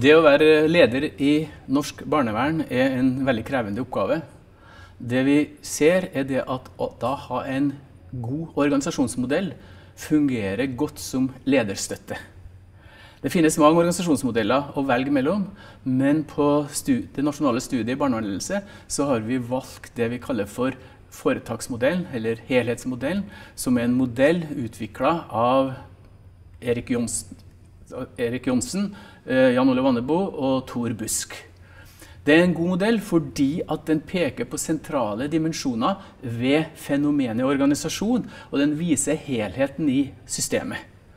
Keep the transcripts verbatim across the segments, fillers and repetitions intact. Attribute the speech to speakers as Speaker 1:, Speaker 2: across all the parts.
Speaker 1: Det å være leder i norsk barnevern er en veldig krevende oppgave. Det vi ser er det at å da ha en god organisasjonsmodell fungerer godt som lederstøtte. Det finnes mange organisasjonsmodeller å velge mellom, men på det nasjonale studiet i barnevernsledelse så har vi valgt det vi kaller for foretaksmodellen, eller helhetsmodellen, som er en modell utviklet av Erik Johnsen, Erik Johnsen, Jan Ole Vannebo og Tor Busk. Det er en god modell fordi at den peker på sentrale dimensjoner ved fenomenet organisasjon, og den viser helheten i systemet.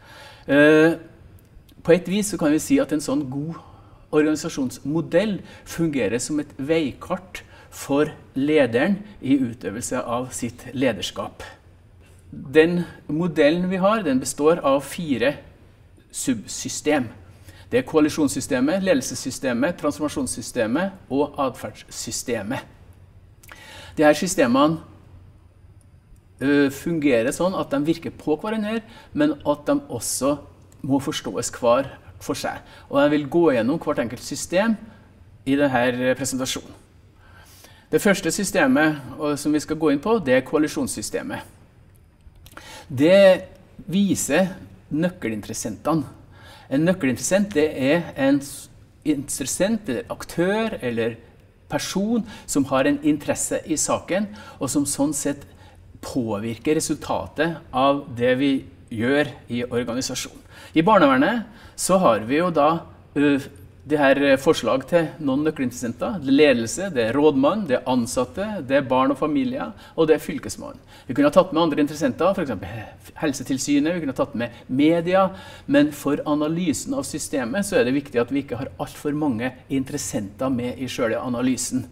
Speaker 1: På et vis så kan vi si at en sånn god organisasjonsmodell fungerer som et veikart for lederen i utøvelse av sitt lederskap. Den modellen vi har, den består av fire subsystem. Det er koalisjonssystemet, ledelsessystemet, transformasjonssystemet og atferdssystemet. Disse systemene uh, fungerer sånn at de virker på hverandre, men at de også må forstås hver for seg. Og jeg vil gå gjennom hvert enkelt system i denne presentasjonen. Det første systemet som vi skal gå inn på, det er koalisjonssystemet. Det viser nøkkelinteressentene. En nøkkelinteressent det er en interessent, eller aktør, eller person som har en interesse i saken, og som sånn sett påvirker resultatet av det vi gjør i organisasjonen. I barnevernet så har vi jo da uh, det her forslag til noen nøkkelinteressenter. Det er ledelse, det er rådmann, det er ansatte, det er barn og familier, og det er fylkesmann. Vi kunne ha tatt med andre interessenter, for eksempel Helsetilsynet, vi kunne ha tatt med media, men for analysen av systemet så er det viktig at vi ikke har alt for mange interessenter med i selve analysen.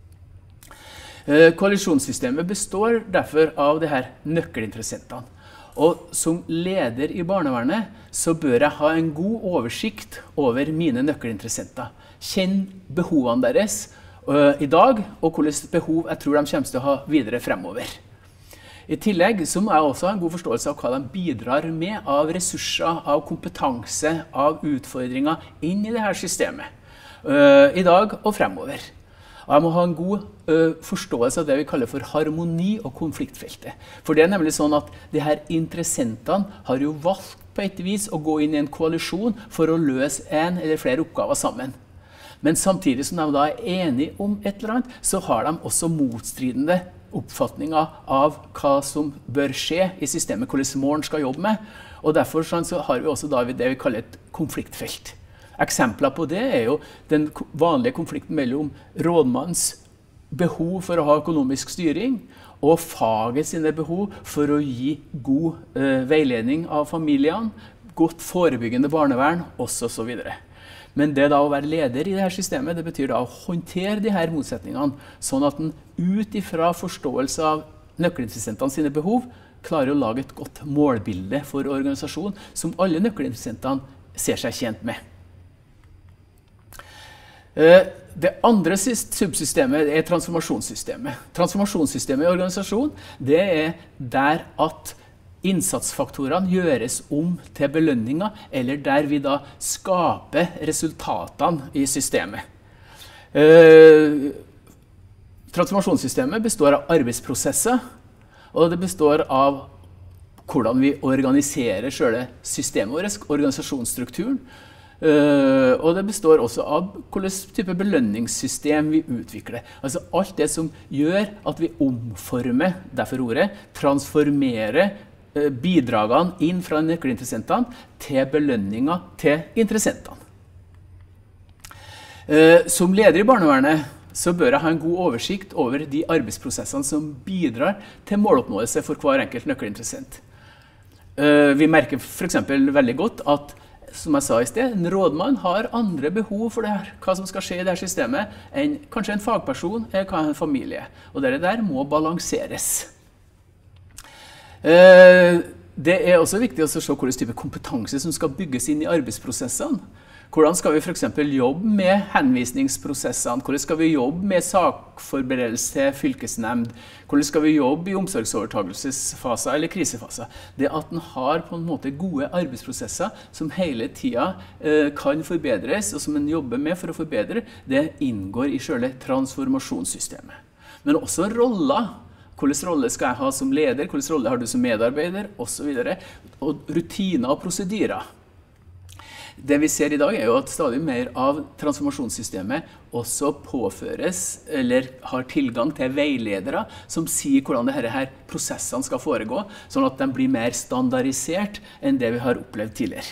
Speaker 1: Koalisjonssystemet består derfor av de her nøkkelinteressentene. Og som leder i barnevernet så bør jeg ha en god oversikt over mine nøkkelinteressenter. Kjenn behovene deres uh, i dag, og hvilke behov jeg tror de kommer til å ha videre fremover. I tillegg så må jeg også ha en god forståelse av hva de bidrar med av ressurser, av kompetanse, av utfordringer inn i dette systemet. Uh, I dag og fremover. Og jeg må ha en god uh, forståelse av det vi kaller for harmoni- og konfliktfeltet. For det er nemlig sånn at de her interessentene har jo valgt på et vis å gå inn i en koalisjon for å løse en eller flere oppgaver sammen. Men samtidig som de da er enige om et eller annet, så har de også motstridende oppfatninger av hva som bør skje i systemet, hvordan morgen skal jobbe med. Og derfor sånn, så har vi også da det vi kaller et konfliktfelt. Eksempler på det er jo den vanlige konflikten mellom rådmannens behov for å ha økonomisk styring og faget sine behov for å gi god eh, veiledning av familiene, godt forebyggende barnevern, og så videre. Men det da å være leder i dette systemet, det betyr da å håndtere de her motsetningene, sånn at den ut ifra forståelse av nøkkelinteressentene sine behov, klarer å lage et godt målbilde for organisasjonen, som alle nøkkelinteressentene ser seg tjent med. Det andre subsystemet er transformasjonssystemet. Transformasjonssystemet i organisasjonen, det er der at innsatsfaktorene gjøres om til belønninger, eller der vi da skaper resultatene i systemet. Transformasjonssystemet består av arbeidsprosesser, og det består av hvordan vi organiserer selve systemet vårt, organisasjonsstrukturen. Uh, og det består også av hvilken type belønningssystem vi utvikler. Altså alt det som gjør at vi omformer, derfor ordet, transformerer uh, bidragene inn fra nøkkelinteressentene til belønninger til interessentene. Uh, som leder i barnevernet så bør jeg ha en god oversikt over de arbeidsprosessene som bidrar til måloppnåelse for hver enkelt nøkkelinteressent. Uh, vi merker for eksempel veldig godt at som jeg sa i sted, en rådmann har andre behov for det her, hva som skal skje i dette systemet, enn kanskje en fagperson eller en familie. Og det der må balanseres. Det er også viktig å se hvilken type kompetanse som skal bygges inn i arbeidsprosessene. Hvordan skal vi for eksempel jobbe med henvisningsprosessene? Hvordan skal vi jobbe med sakforberedelse til fylkesnemnd? Hvordan skal vi jobbe i omsorgsovertagelsesfaser eller krisefaser? Det at man har på en måte gode arbeidsprosesser som hele tiden eh, kan forbedres, og som man jobber med for å forbedre, det inngår i selve transformasjonssystemet. Men også roller. Hvilken rolle skal jeg ha som leder? Hvilken rolle har du som medarbeider? Og så videre. Og rutiner og prosedyrer. Det vi ser i dag er jo at stadig mer av transformasjonssystemet også påføres eller har tilgang til veiledere som sier hvordan disse her prosessene skal foregå, sånn at de blir mer standardisert enn det vi har opplevd tidligere.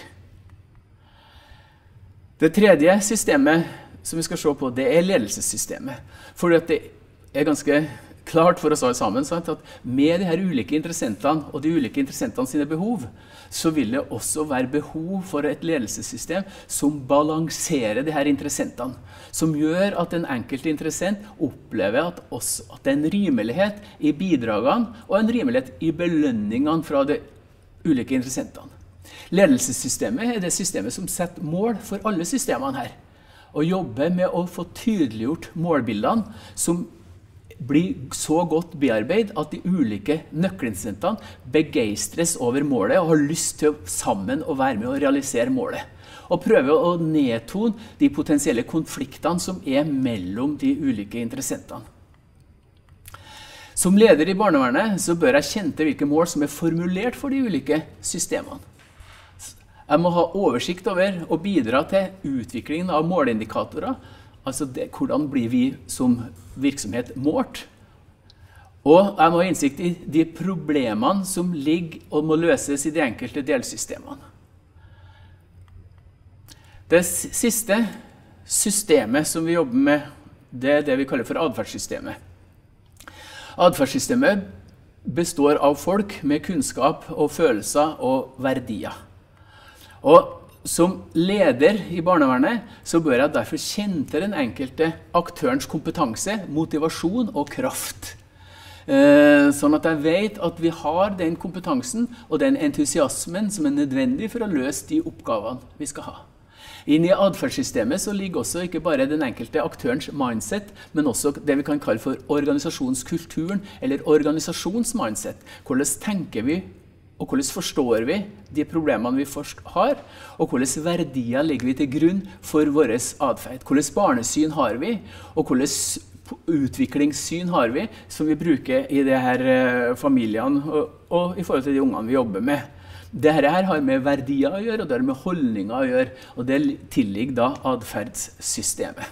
Speaker 1: Det tredje systemet som vi skal se på, det er ledelsessystemet. For det er ganske klart for oss alle sammen, sant, at med de her ulike interessentene og de ulike interessentene sine behov, så vil det også være behov for et ledelsessystem som balanserer de her interessentene, som gjør at en enkelt interessent opplever at, også, at det er en rimelighet i bidragene og en rimelighet i belønningene fra de ulike interessentene. Ledelsessystemet er det systemet som setter mål for alle systemene her, og jobber med å få tydeliggjort målbildene som blir så godt bearbeidet at de ulike nøkkelinteressentene begeistres over målet og har lyst til å sammen å være med å realisere målet. Og prøve å nedtone de potensielle konfliktene som er mellom de ulike interessentene. Som leder i barnevernet så bør jeg kjenne til hvilke mål som er formulert for de ulike systemene. Jeg må ha oversikt over og bidra til utviklingen av målindikatorer. Altså det, hvordan blir vi som virksomhet målt? Og jeg må ha innsikt i de problemene som ligger og må løses i de enkelte delsystemene. Det siste systemet som vi jobber med, det er det vi kaller for adferdssystemet. Adferdssystemet består av folk med kunnskap og følelser og verdier. Og som leder i barnevernet så bør jeg derfor kjenne til den enkelte aktørens kompetanse, motivasjon og kraft. Sånn at jeg vet at vi har den kompetansen og den entusiasmen som er nødvendig for å løse de oppgavene vi skal ha. Inn i adferdssystemet så ligger også ikke bare den enkelte aktørens mindset, men også det vi kan kalle for organisasjonskulturen eller organisasjonsmindset. Hvordan tenker vi? Og hvordan forstår vi de problemene vi har, og hvordan verdier legger vi til grunn for vår adferd. Hvordan barnesyn har vi, og hvordan utviklingssyn har vi, som vi bruker i de her familiene og, og i forhold til de ungene vi jobber med. Dette her har med verdier å gjøre, og det har med holdninger å gjøre, og det tilligger da adferdssystemet.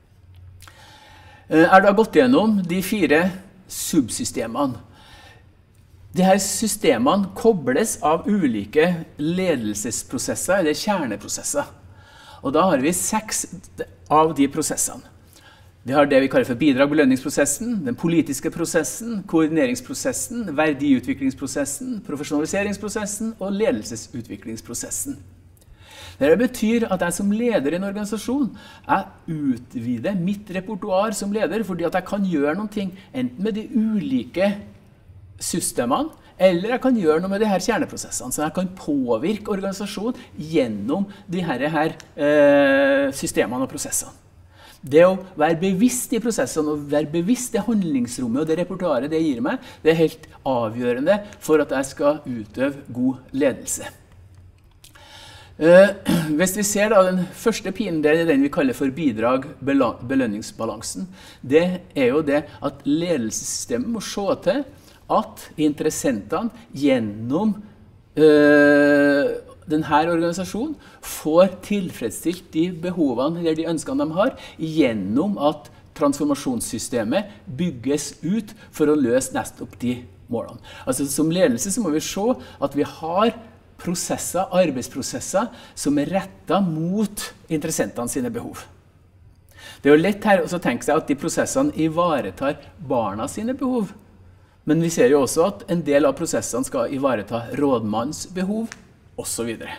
Speaker 1: Er da gått gjennom de fire subsystemene. Disse systemene kobles av ulike ledelsesprosesser, eller kjerneprosesser. Og da har vi seks av de prosessene. Vi har det vi kaller for bidrag-belønningsprosessen, den politiske prosessen, koordineringsprosessen, verdiutviklingsprosessen, profesjonaliseringsprosessen og ledelsesutviklingsprosessen. Det betyr at jeg som leder i en organisasjon, jeg utvider mitt repertoar som leder, fordi at jeg kan gjøre noen ting, enten med de ulike systemene, eller jeg kan gjøre noe med de her kjerneprosessene, så jeg kan påvirke organisasjonen gjennom de her, her eh, systemene og prosessene. Det å være bevisst i prosessene og være bevisst det handlingsrommet og det repertoaret det gir meg, det er helt avgjørende for at jeg skal utøve god ledelse. Eh, hvis vi ser da den første pinen, det er den vi kaller for bidrag-belønningsbalansen. Det er jo det at ledelsessystemet må se til at interessentene gjennom øh, denne organisasjonen får tilfredsstilt de behovene eller de ønskene de har, gjennom at transformasjonssystemet bygges ut for å løse nettopp de målene. Altså som ledelse så må vi se at vi har prosesser, arbeidsprosesser som er rettet mot interessentene sine behov. Det er jo lett her å tenke seg at de prosessene ivaretar barna sine behov. Men vi ser jo også at en del av prosessene skal ivareta rådmannens behov, og så videre.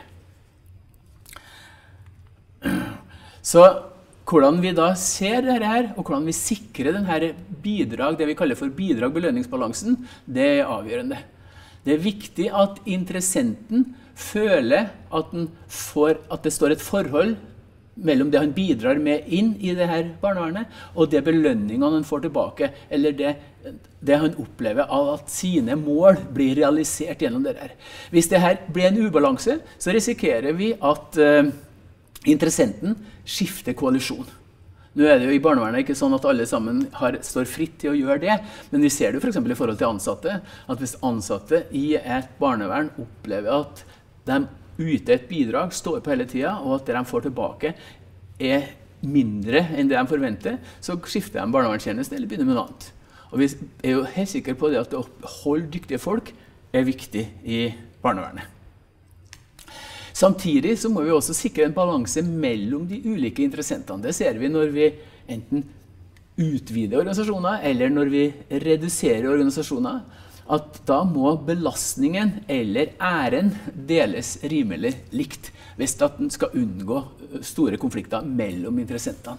Speaker 1: Så hvordan vi da ser dette her, og hvordan vi sikrer denne bidrag, det vi kaller for bidrag-belønningsbalansen, det er avgjørende. Det er viktig at interessenten føler at, den får, at det står et forhold mellom det han bidrar med inn i det her barnevernet, og det belønningene han får tilbake, eller det, det han opplever av at sine mål blir realisert gjennom det her. Hvis det her blir en ubalanse, så risikerer vi at uh, interessenten skifter koalisjon. Nå er det jo i barnevernet ikke sånn at alle sammen har, står fritt til å gjøre det, men vi ser det for eksempel i forhold til ansatte, at hvis ansatte i et barnevern opplever at de yter et bidrag, står på hele tiden, og at det de får tilbake er mindre enn det de forventer, så skifter de barnevernstjenesten eller begynner med noe annet. Og vi er jo helt sikre på det at å holde dyktige folk er viktig i barnevernet. Samtidig så må vi også sikre en balanse mellom de ulike interessentene. Det ser vi når vi enten utvider organisasjoner, eller når vi reduserer organisasjoner, at da må belastningen eller æren deles rimelig likt, hvis at den skal unngå store konflikter mellom interessentene.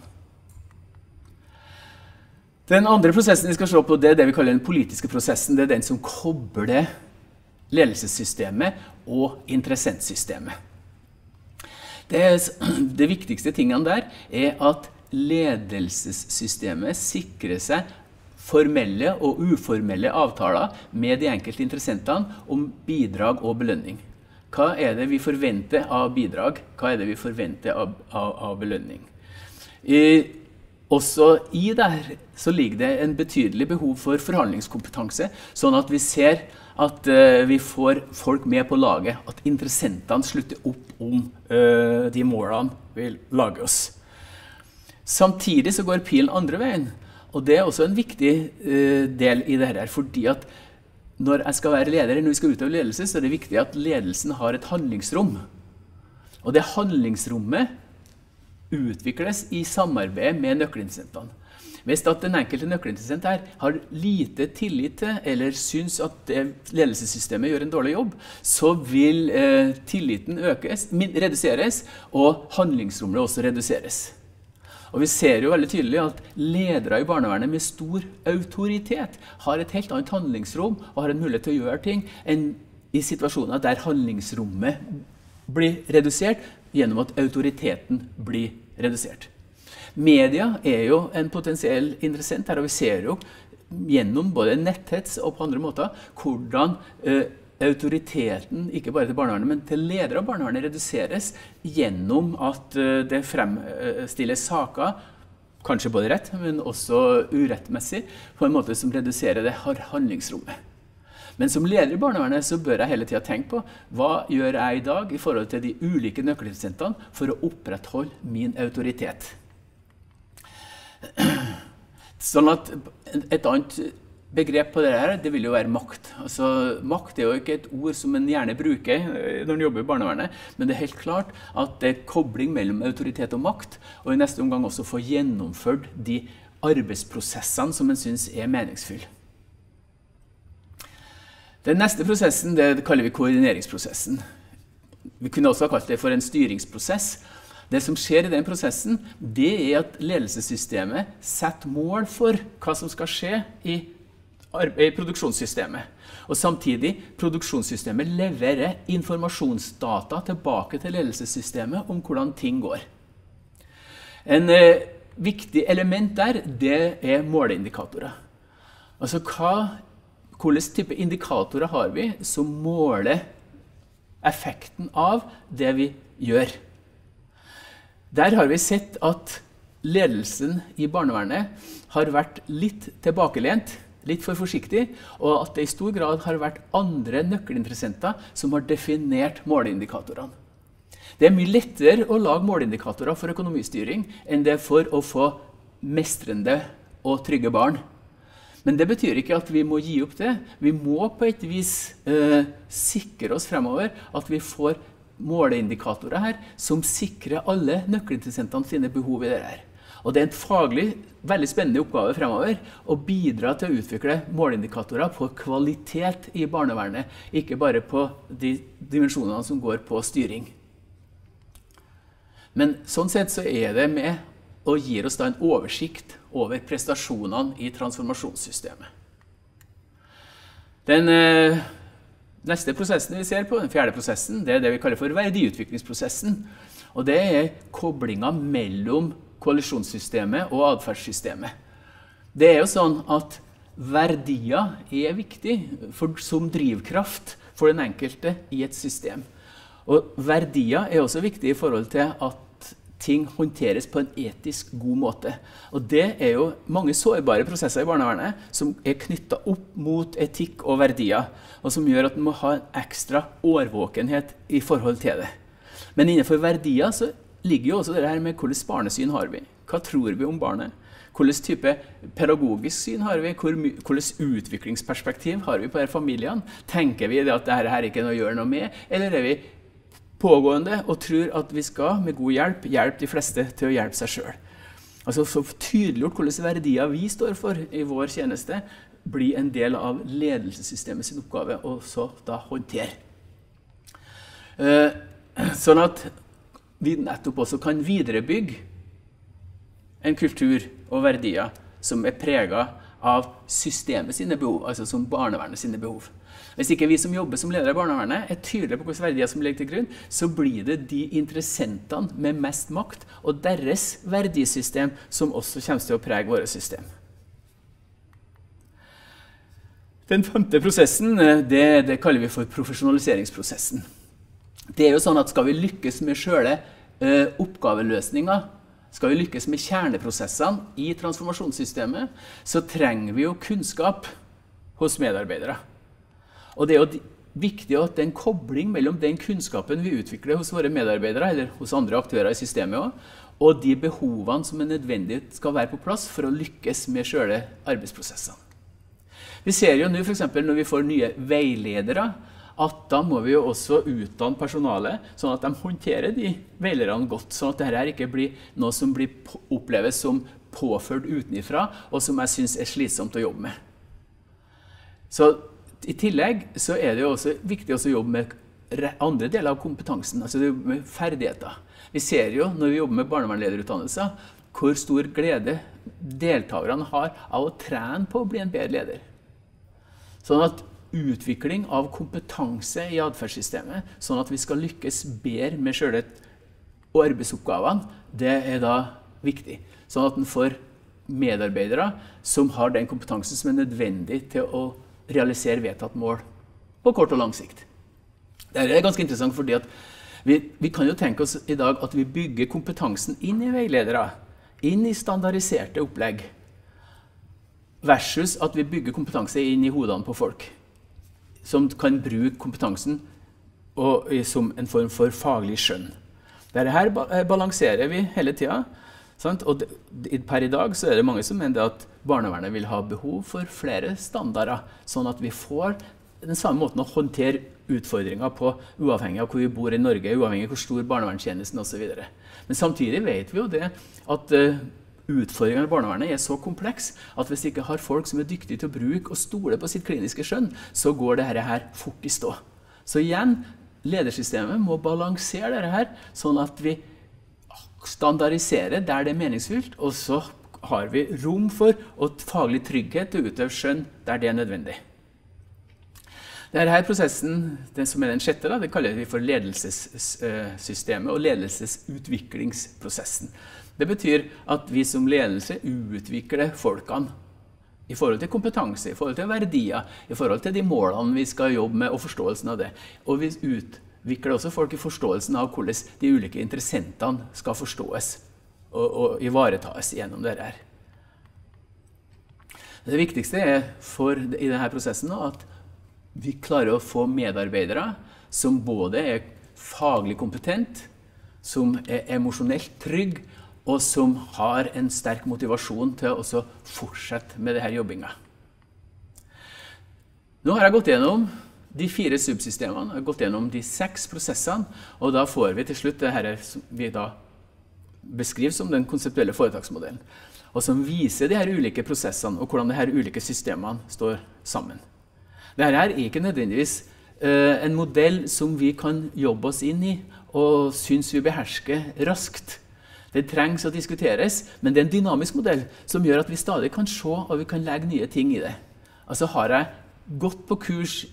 Speaker 1: Den andre prosessen vi skal se på, det er det vi kaller den politiske prosessen. Det er den som kobler ledelsessystemet og interessentsystemet. Det, det viktigste tingene der er at ledelsessystemet sikrer seg formelle og uformelle avtaler med de enkelte interessentene om bidrag og belønning. Hva er det vi forventer av bidrag? Hva er det vi forventer av, av, av belønning? I, også i det så ligger det en betydelig behov for forhandlingskompetanse, sånn at vi ser at uh, vi får folk med på laget, at interessentene slutter opp om uh, de målene vi lager oss. Samtidig så går pilen andre veien. Og det er også en viktig uh, del i det her, fordi at når jeg skal være leder, når vi skal utøve ledelse, så er det viktig at ledelsen har et handlingsrom. Og det handlingsrommet utvikles i samarbeid med nøkkelinteressentene. Hvis at den enkelte nøkkelinteressent her har lite tillit til, eller synes at det ledelsessystemet gjør en dårlig jobb, så vil uh, tilliten økes, reduseres, og handlingsrommet også reduseres. Og vi ser jo veldig tydelig at ledere i barnevernet med stor autoritet har et helt annet handlingsrom og har en mulighet til å gjøre ting enn i situasjoner der handlingsrommet blir redusert gjennom at autoriteten blir redusert. Media er jo en potensiell interessent her, og vi ser jo gjennom både netthets og på andre måter hvordan uh, autoriteten, ikke bare til barnevernet, men til ledere av barnevernet reduseres gjennom at uh, det fremstilles saker, kanskje både rett, men også urettmessig, på en måte som reduserer det handlingsrommet. Men som leder i barnevernet så bør jeg hele tiden tenke på hva gjør jeg i dag i forhold til de ulike nøkkelinteressentene for å opprettholde min autoritet. Sånn at et annet begrep på det her, det vil jo være makt. Altså, makt er jo ikke et ord som en gjerne bruker når en jobber i barnevernet, men det er helt klart at det er kobling mellom autoritet og makt, og i neste omgang også få gjennomført de arbeidsprosessene som en synes er meningsfull. Den neste prosessen, det kaller vi koordineringsprosessen. Vi kunne også ha kalt det for en styringsprosess. Det som skjer i den prosessen, det er at ledelsessystemet setter mål for hva som skal skje i, i produksjonssystemet. Og samtidig, produksjonssystemet leverer informasjonsdata tilbake til ledelsessystemet om hvordan ting går. En eh, viktig element der, det er måleindikatorer. Altså, hva, hvilken type indikatorer har vi som måler effekten av det vi gjør? Der har vi sett at ledelsen i barnevernet har vært litt tilbakelent, litt for forsiktig, og at det i stor grad har vært andre nøkkelinteressenter som har definert måleindikatorene. Det er mye lettere å lage måleindikatorer for økonomistyring enn det for å få mestrende og trygge barn. Men det betyr ikke at vi må gi opp det. Vi må på et vis eh, sikre oss fremover at vi får måleindikatorer her som sikrer alle nøkkelinteressentene sine behov i det her. Og det er en faglig veldig spennende oppgave fremover å bidra til å utvikle måleindikatorer på kvalitet i barnevernet, ikke bare på de dimensjonene som går på styring. Men sånn sett så er det med og gir oss da en oversikt over prestasjonene i transformasjonssystemet. Den, Neste prosessen vi ser på, den fjerde prosessen, det er det vi kaller for verdiutviklingsprosessen. Og det er koblingen mellom koalisjonssystemet og adferdssystemet. Det er jo sånn at verdier er viktig for, som drivkraft for den enkelte i et system. Og verdier er også viktig i forhold til at ting håndteres på en etisk god måte. Og det er jo mange sårbare prosesser i barnevernet som er knyttet opp mot etikk og verdier, og som gjør at man må ha en ekstra årvåkenhet i forhold til det. Men innenfor verdier så ligger jo også det her med hvordan barnesyn har vi. Hva tror vi om barnet? Hvilken type pedagogisk syn har vi? Hvilken utviklingsperspektiv har vi på disse familiene? Tenker vi at dette her ikke er noe å gjøre noe med? Eller er vi pågående og tror at vi skal med god hjelp hjelpe de fleste til å hjelpe seg selv? Altså så tydeliggjort hvilke verdier vi står for i vår tjeneste blir en del av ledelsessystemet sin oppgave og så da håndtere. Sånn at vi nettopp også kan viderebygge en kultur og verdier som er preget av systemet sine behov, altså som barnevernet sine behov. Hvis ikke vi som jobber som ledere i barnevernet er tydelige på hvilke verdier som ligger til grunn, så blir det de interessentene med mest makt og deres verdisystem som også kommer til å prege våre system. Den femte prosessen, det, det kaller vi for profesjonaliseringsprosessen. Det er jo sånn at skal vi lykkes med selve eh, oppgaveløsninger, skal vi lykkes med kjerneprosessene i transformasjonssystemet, så trenger vi jo kunnskap hos medarbeidere. Og det er jo viktig at det er en kobling mellom den kunnskapen vi utvikler hos våre medarbeidere, eller hos andre aktører i systemet også, og de behovene som er nødvendige skal være på plass for å lykkes med selve arbeidsprosessene. Vi ser jo nå for eksempel når vi får nye veiledere, at da må vi jo også utdanne personalet, sånn at de håndterer de veilederne godt, sånn at dette ikke blir noe som blir oppleves som påført utenifra, og som jeg synes er slitsomt å jobbe med. Så i tillegg så er det jo også viktig å jobbe med andre deler av kompetansen, altså med ferdigheter. Vi ser jo når vi jobber med barnevernlederutdannelser, hvor stor glede deltakerne har av å trene på å bli en bedre leder. Sånn at utvikling av kompetanse i adferdssystemet, sånn at vi skal lykkes bedre med selve arbeidsoppgavene, det er da viktig. Sånn at den får medarbeidere som har den kompetansen som er nødvendig til å realisere vedtatt mål på kort og lang sikt. Det er ganske interessant fordi at vi, vi kan jo tenke oss i dag at vi bygger kompetansen inn i veiledere, inn i standardiserte opplegg, versus at vi bygger kompetanse inn i hodene på folk, som kan bruke kompetansen og, som en form for faglig skjønn. Dette balanserer vi hele tiden, sant? Og per i dag så er det mange som mener at barnevernet vil ha behov for flere standarder, sånn at vi får den samme måten å håndtere utfordringer på, uavhengig av hvor vi bor i Norge, uavhengig av hvor stor barnevernstjenesten og så videre. Men samtidig vet vi jo det at uh, utfordringene i barnevernet er så kompleks at hvis vi ikke har folk som er dyktige til å bruke og stole på sitt kliniske skjønn, så går dette her fort i stå. Så igjen, ledersystemet må balansere dette her, sånn at vi standardiserer der det er meningsfylt, og så har vi rom for og faglig trygghet til å utøve skjønn der det er nødvendig. Denne prosessen, det som er den sjette, da, det kaller vi for ledelsessystemet og ledelsesutviklingsprosessen. Det betyr at vi som ledelse utvikler folkene i forhold til kompetanse, i forhold til verdier, i forhold til de målene vi skal jobbe med og forståelsen av det. Og vi utvikler også folk i forståelsen av hvordan de ulike interessentene skal forstås og, og ivaretas gjennom dette her. Det viktigste er for, i denne prosessen nå, at vi klarer å få medarbeidere som både er faglig kompetent, som er emosjonelt trygg, og som har en sterk motivasjon til å fortsette med denne jobbingen. Nå har jeg gått gjennom de fire subsystemene, jeg har gått gjennom de seks prosessene, og da får vi til slutt det her som vi da beskriver som den konseptuelle foretaksmodellen, og som viser de her ulike prosessene og hvordan de her ulike systemene står sammen. Dette er ikke nødvendigvis uh, en modell som vi kan jobbe oss inn i og synes vi behersker raskt. Det trengs å diskuteres, men det er en dynamisk modell som gjør at vi stadig kan se og vi kan legge nye ting i det. Altså har jeg gått på kurs i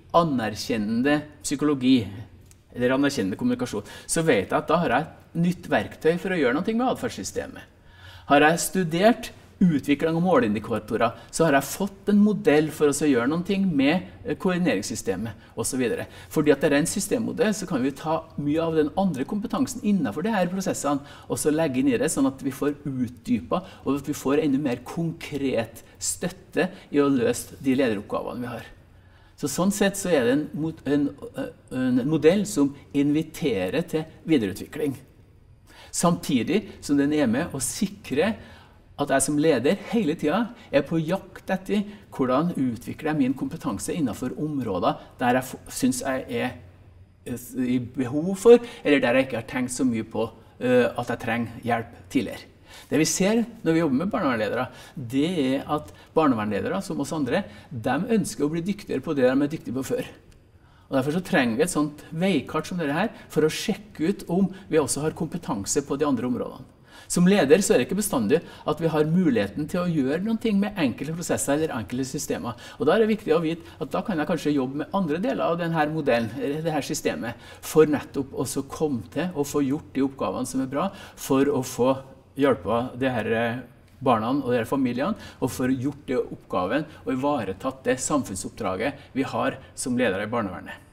Speaker 1: anerkjennende psykologi, eller anerkjennende kommunikasjon, så vet jeg at da har jeg et nytt verktøy for å gjøre noe med atferdssystemet. Har jeg studert utvikling av måleindikatorer, så har jeg fått en modell for å gjøre noe med koordineringssystemet, og så videre. Fordi at det er en systemmodell, så kan vi ta mye av den andre kompetansen innenfor de her prosessene, og så legge inn i det, sånn at vi får utdypet, og at vi får enda mer konkret støtte i å løse de lederoppgavene vi har. Så sånn sett så er det en, en, en modell som inviterer til videreutvikling. Samtidig som den er med å sikre at jeg som leder hele tiden er på jakt etter hvordan utvikler jeg min kompetanse innenfor områder der jeg synes jeg er i behov for, eller der jeg ikke har tenkt så mye på uh, at jeg trenger hjelp tidligere. Det vi ser når vi jobber med barnevernledere, det er at barnevernledere, som oss andre, de ønsker å bli dyktigere på det de er dyktige på før. Og derfor så trenger vi et sånt veikart som dette her, for å sjekke ut om vi også har kompetanse på de andre områdene. Som leder så er det ikke bestandig at vi har muligheten til å gjøre noe med enkelte prosesser eller enkelte systemer. Og da er det viktig å vite at da kan jeg kanskje jobbe med andre deler av denne modellen, dette systemet, for nettopp også komme til å få gjort de oppgavene som er bra, for å få hjulpet de her barna og de her familiene, og for gjort de oppgaven og ivaretatt det samfunnsoppdraget vi har som ledere i barnevernet.